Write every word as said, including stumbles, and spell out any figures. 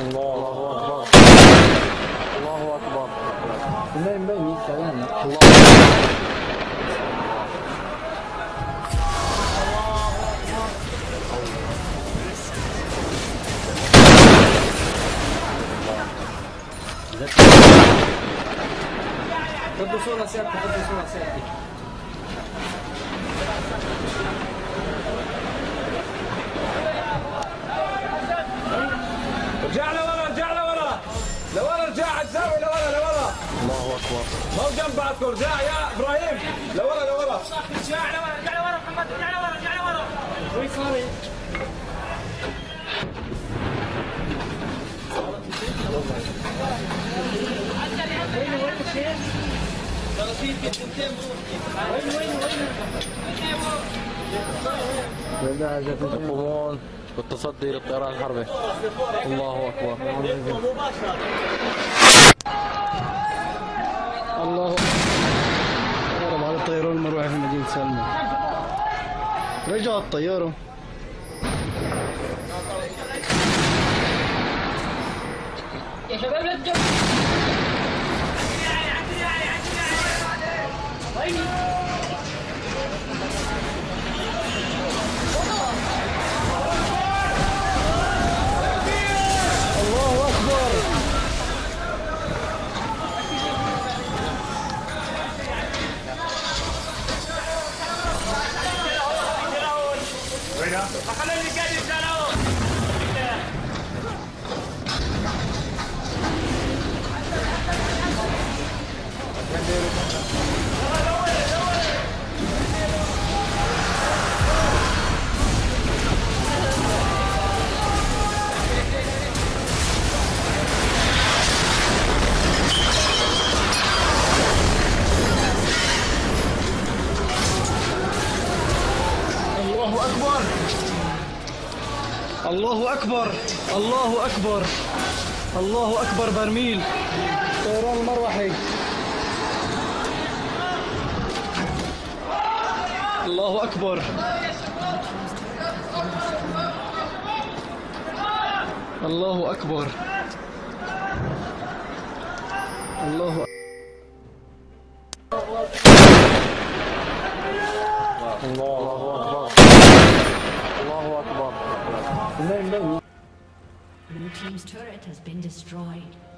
الله أكبر. الله أكبر. باين باين يتكلم. الله خذوا صورة سيادتي، خذوا صورة سيادتي. ارجع لورا، ارجع لورا لورا، ارجع على الزاوية لورا لورا. الله أكبر. مو جنب بعضكم، ارجع يا إبراهيم لورا لورا. ارجع لورا، ارجع لورا محمد، ارجع لورا، ارجع لورا. وين صاري؟ وين وين الشيخ؟ ترى في بنتين وين وين وين؟ يقومون بالتصدي للطيران الحربي. الله أكبر. الله أكبر على الطيران المروحي في مدينة سلمى. رجع الطيارة. يا شباب لا تجوا. الله أكبر. وينها؟ خلي اللي قاعد يسألون. الله أكبر. الله أكبر. الله أكبر. الله أكبر برميل طيران المروحي. الله أكبر. الله أكبر. الله الله أكبر. الله أكبر. باين باين. Blue team's turret has been destroyed.